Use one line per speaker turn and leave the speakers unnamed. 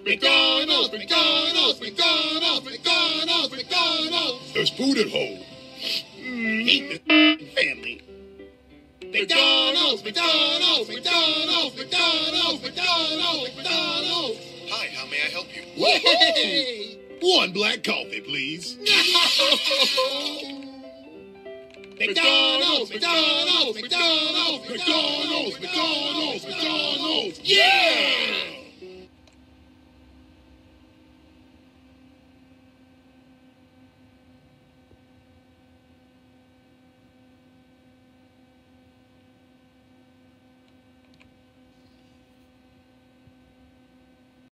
McDonald's, McDonald's, McDonald's, McDonald's, McDonald's.
There's food at home.
Eat the family. McDonald's, McDonald's, McDonald's, McDonald's, McDonald's, McDonald's.
Hi, how may I help you?
Yay!
One black coffee, please.
McDonald's, McDonald's, McDonald's, McDonald's, McDonald's, McDonald's. Yeah!